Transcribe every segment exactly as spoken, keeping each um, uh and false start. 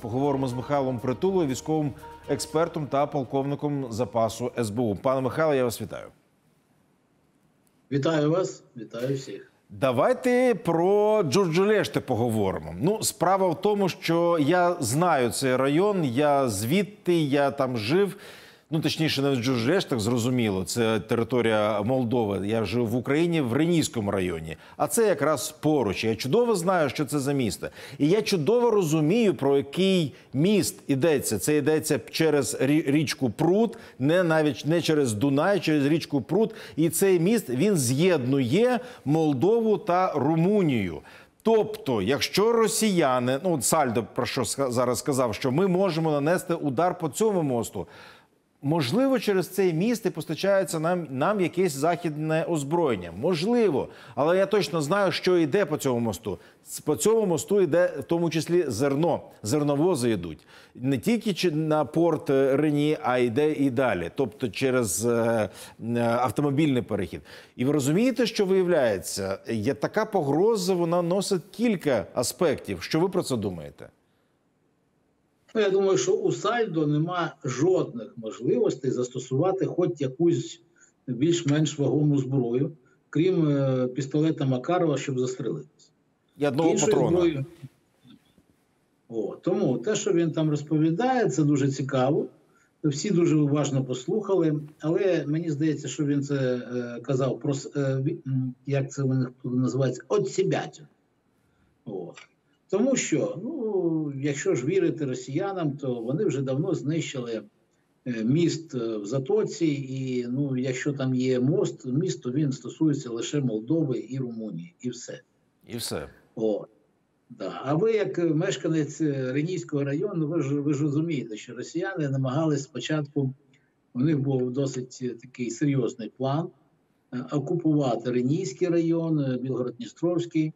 Поговоримо з Михайлом Притулою, військовим експертом та полковником запасу ес бе у. Пане Михайло, я вас вітаю. Вітаю вас, вітаю всіх. Давайте про Джурджулешти поговоримо. Ну, справа в тому, що я знаю цей район, я звідти, я там жив. Ну, точніше, не в Джурджулештах, зрозуміло, це територія Молдови. Я жив в Україні, в Ренійському районі. А це якраз поруч. Я чудово знаю, що це за місто. І я чудово розумію, про який міст йдеться. Це йдеться через річку Прут, не навіть не через Дунай, через річку Прут. І цей міст, він з'єднує Молдову та Румунію. Тобто, якщо росіяни, ну, Сальдо про що зараз сказав, що ми можемо нанести удар по цьому мосту, можливо, через цей міст і постачається нам, нам якесь західне озброєння. Можливо. Але я точно знаю, що йде по цьому мосту. По цьому мосту йде в тому числі зерно. Зерновози йдуть. Не тільки на порт Рені, а йде і далі. Тобто через е, автомобільний перехід. І ви розумієте, що виявляється? Є така погроза, вона носить кілька аспектів. Що ви про це думаєте? Я думаю, що у Сальдо нема жодних можливостей застосувати хоч якусь більш-менш вагому зброю, крім е, пістолета Макарова, щоб застрелитися. І одного Іншої патрона. Зброї... О, тому те, що він там розповідає, це дуже цікаво. Всі дуже уважно послухали, але мені здається, що він це е, казав про, е, як це вони називається, «от сібятю». От. Тому що, ну, якщо ж вірити росіянам, то вони вже давно знищили міст в Затоці, і, ну, якщо там є мост, міст, то він стосується лише Молдови і Румунії, і все. І все. О, да. А ви, як мешканець Ренійського району, ви ж, ви ж розумієте, що росіяни намагались спочатку, у них був досить такий серйозний план, окупувати Ренійський район, Білгород-Дністровський,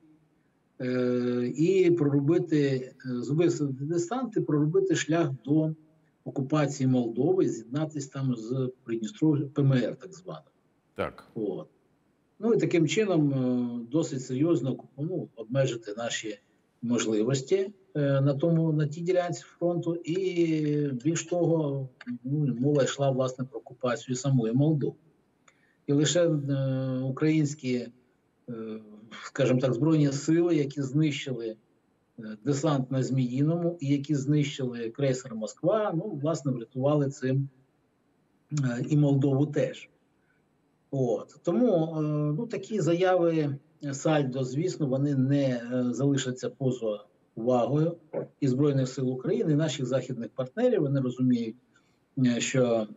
і проробити, зробити десант і проробити шлях до окупації Молдови, з'єднатися там з Придністров'ям, пе ем ер так званим. Так. От. Ну і таким чином досить серйозно, ну, обмежити наші можливості на тому, на тій ділянці фронту. І більш того, ну, мова йшла, власне, про окупацію самої Молдови. І лише е, українські, е, скажімо так, збройні сили, які знищили десант на Зміїному і які знищили крейсер Москва, ну, власне, врятували цим і Молдову теж. От. Тому, ну, такі заяви Сальдо, звісно, вони не залишаться поза увагою і Збройних сил України, і наших західних партнерів. Вони розуміють, що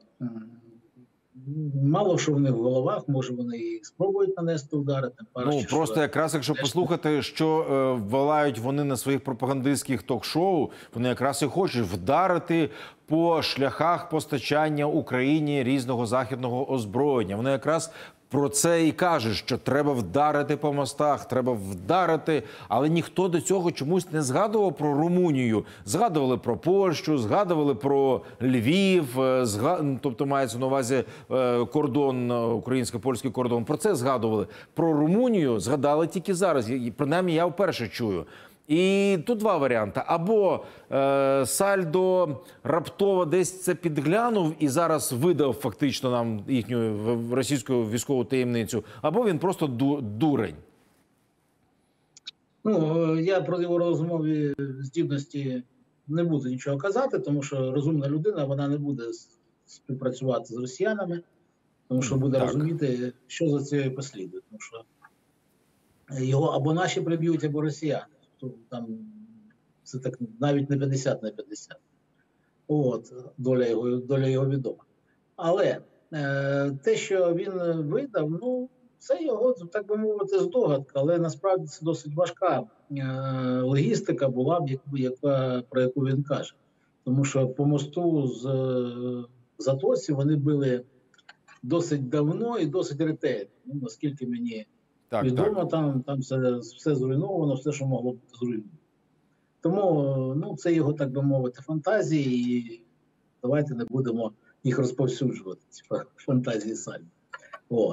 мало що в них в головах, може вони і спробують нанести удари. Тим паче, ну, просто що... якраз, якщо послухати, що е, волають вони на своїх пропагандистських ток-шоу, вони якраз і хочуть вдарити по шляхах постачання Україні різного західного озброєння. Вони якраз про це і кажуть, що треба вдарити по мостах, треба вдарити, але ніхто до цього чомусь не згадував про Румунію. Згадували про Польщу, згадували про Львів, згад... тобто мається на увазі кордон, українсько-польський кордон. Про це згадували. Про Румунію згадали тільки зараз, принаймні я вперше чую. І тут два варіанти. Або е, Сальдо раптово десь це підглянув і зараз видав фактично нам їхню російську військову таємницю, або він просто ду, дурень. Ну, я про його розумові здібності не буду нічого казати, тому що розумна людина, вона не буде співпрацювати з росіянами, тому що буде так розуміти, що за це послідує. Тому що його або наші приб'ють, або росіяни. Там це так навіть не п'ятдесят на п'ятдесят. От, доля його, доля його відома. Але е, те, що він видав, ну, це його, так би мовити, здогадка, але насправді це досить важка е, логістика була б, яка, про яку він каже. Тому що по мосту з е, Затоці вони били досить давно і досить ретельно, ну, наскільки мені Так, відомо, так. там, там все, все зруйновано, все, що могло бути зруйновано. Тому, ну, це його, так би мовити, фантазії, і давайте не будемо їх розповсюджувати, ці фантазії самі. От.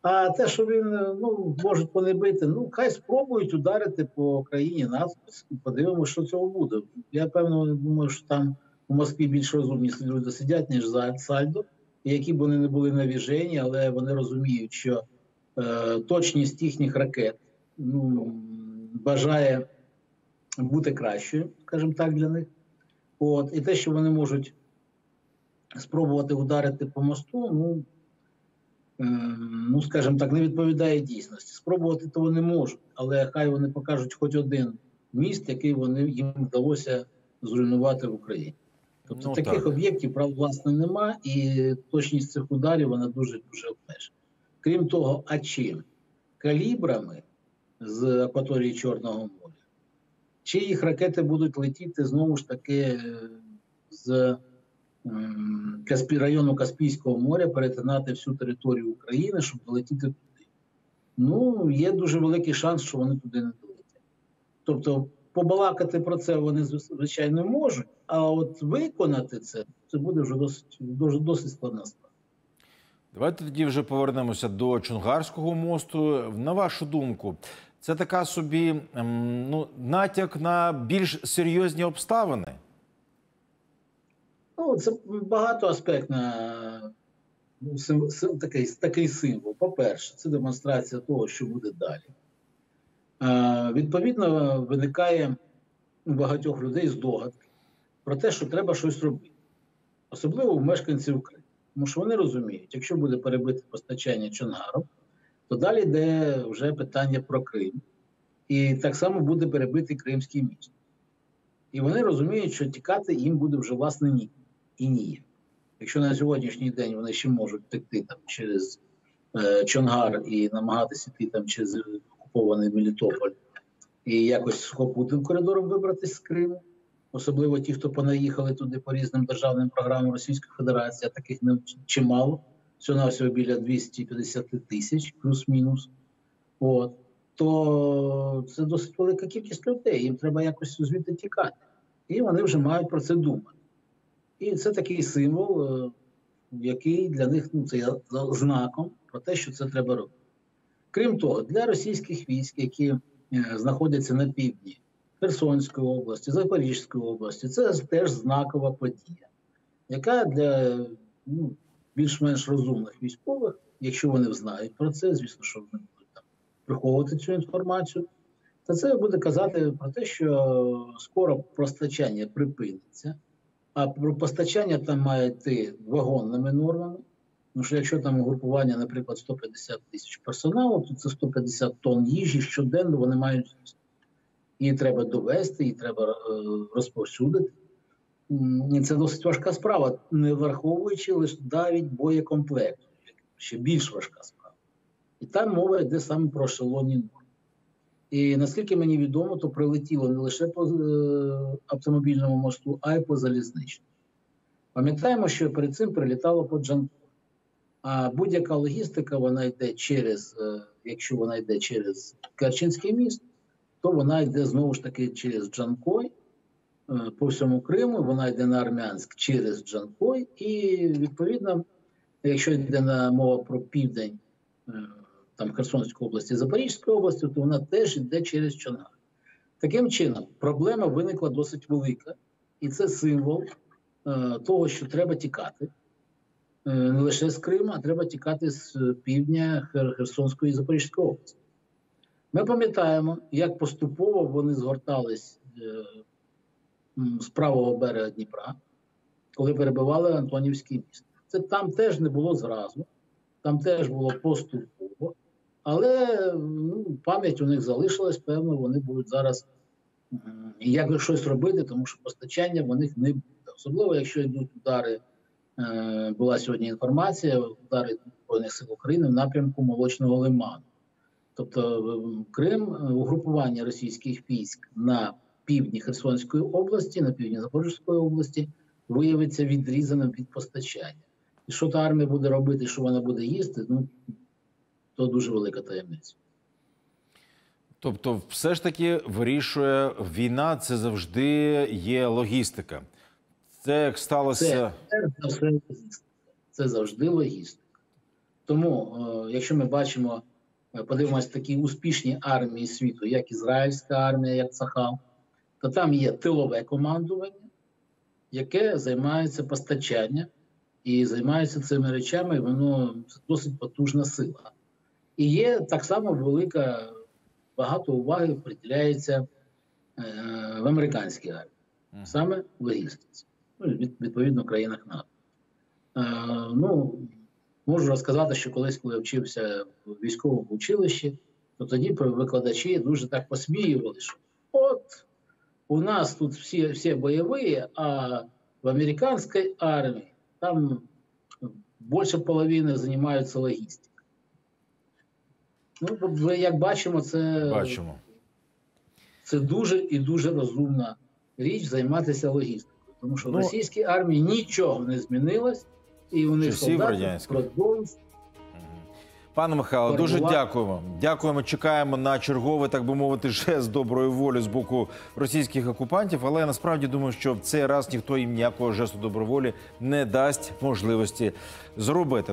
А те, що він, ну, можуть вони бити, ну, хай спробують ударити по країні нас, подивимося, що цього буде. Я, певно, думаю, що там у Москві більш розумні люди сидять, ніж за Сальдо, і які б вони не були навіжені, але вони розуміють, що е, точність їхніх ракет, ну, бажає бути кращою, скажімо так, для них. От. І те, що вони можуть спробувати ударити по мосту, ну, ну, скажімо так, не відповідає дійсності. Спробувати то вони можуть, але хай вони покажуть хоч один міст, який вони, їм вдалося зруйнувати в Україні. Тобто ну, таких так. об'єктів, прав, власне, нема, і точність цих ударів, вона дуже-дуже обмежена. Крім того, а чим? Калібрами з акваторії Чорного моря? Чи їх ракети будуть летіти, знову ж таки, з району Каспійського моря, перетинати всю територію України, щоб долетіти туди? Ну, є дуже великий шанс, що вони туди не долетять. Тобто, побалакати про це вони, звичайно, можуть, а от виконати це, це буде вже досить, дуже, досить складна справа. Давайте тоді вже повернемося до Чонгарського мосту. На вашу думку, це така собі, ну, натяк на більш серйозні обставини? Ну, це багатоаспектна, ну, сим, сим, такий, такий символ. По-перше, це демонстрація того, що буде далі. Е, відповідно, виникає у багатьох людей здогадки про те, що треба щось робити. Особливо у мешканців Криму. Тому що вони розуміють, якщо буде перебите постачання Чонгаром, то далі йде вже питання про Крим. І так само буде перебитий Кримський міст. І вони розуміють, що тікати їм буде вже, власне, ні. І ні. Якщо на сьогоднішній день вони ще можуть текти там через е, Чонгар і намагатися йти там через окупований Мелітополь і якось сухопутним коридором вибратися з Криму, особливо ті, хто понаїхали туди по різним державним програмам Російської Федерації, а таких не чимало, всього-навсього біля двісті п'ятдесят тисяч, плюс-мінус, от, то це досить велика кількість людей, їм треба якось звідти тікати. І вони вже мають про це думати. І це такий символ, який для них, ну, це є знаком про те, що це треба робити. Крім того, для російських військ, які знаходяться на півдні Херсонської області, Запорізької області, це теж знакова подія, яка для, ну, більш-менш розумних військових, якщо вони знають про це, звісно, що вони будуть там приховувати цю інформацію, то це буде казати про те, що скоро постачання припиниться, а про постачання там має йти вагонними нормами. Тому що якщо там угрупування, наприклад, сто п'ятдесят тисяч персоналу, то це сто п'ятдесят тонн їжі щоденно вони мають. Її треба довести, її треба е, розповсюдити. І це досить важка справа, не враховуючи лише навіть боєкомплекту. Ще більш важка справа. І там мова йде саме про ешелонні норми. І наскільки мені відомо, то прилетіло не лише по е, автомобільному мосту, а й по залізничному. Пам'ятаємо, що перед цим прилітало по Джанкою. А будь-яка логістика, вона йде через, е, якщо вона йде через Керченський міст, то вона йде знову ж таки через Джанкой е, по всьому Криму, вона йде на Армянськ через Джанкой, і відповідно, якщо йде на мова про південь, е, там Херсонської області, Запорізької області, то вона теж йде через Чонгар. Таким чином, проблема виникла досить велика, і це символ е, того, що треба тікати. Не лише з Криму, а треба тікати з півдня Херсонської і Запорізької області. Ми пам'ятаємо, як поступово вони згортались з правого берега Дніпра, коли перебивали Антонівський міст. Це там теж не було зразу, там теж було поступово, але, ну, пам'ять у них залишилась, певно, вони будуть зараз як щось робити, тому що постачання в них не буде. Особливо, якщо йдуть удари. Була сьогодні інформація, удари Збройних сил України в напрямку Молочного лиману. Тобто Крим, угрупування російських військ на півдні Херсонської області, на півдні Запорізької області виявиться відрізаним від постачання. І що та армія буде робити, що вона буде їсти, ну, то дуже велика таємниця. Тобто все ж таки вирішує війна, це завжди є логістика. Це як сталося... Це, це, це, це завжди логістика. Тому, е, якщо ми бачимо, е, подивимось такі успішні армії світу, як ізраїльська армія, як Цахал, то там є тилове командування, яке займається постачанням і займається цими речами, і воно досить потужна сила. І є так само велика, багато уваги приділяється е, в американській армії, саме в логістиці, ну, від, відповідно, в країнах НАТО. Е, ну, можу розказати, що колись, коли я вчився в військовому училищі, то тоді викладачі дуже так посміювали, що от у нас тут всі, всі бойові, а в американській армії там більше половини займаються логістикою. Ну, як бачимо, це, Бачимо. це дуже і дуже розумна річ займатися логістикою. Тому що в Ну, російській армії нічого не змінилось, і вони часів солдати радянських. продовжують. Пане Михайло, дуже Перебувати. дякуємо. Дякуємо, чекаємо на черговий, так би мовити, жест доброї волі з боку російських окупантів. Але я насправді думаю, що в цей раз ніхто їм ніякого жесту доброї волі не дасть можливості зробити.